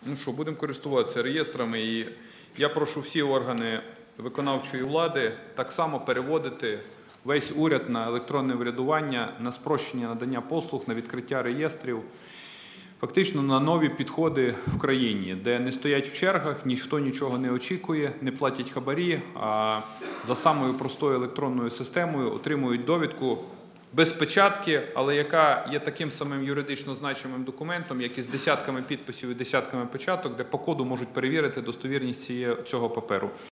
Ну що, будемо користуватися реєстрами, і я прошу всі органи виконавчої влади так само переводити весь уряд на електронне врядування, на спрощення надання послуг, на відкриття реєстрів, фактично на нові підходи в країні, де не стоять в чергах, ніхто нічого не очікує, не платять хабарі, а за самою простою електронною системою отримують довідку без печатки, але яка є таким самим юридично значимим документом, як і з десятками підписів і десятками печаток, де по коду можуть перевірити достовірність цього паперу.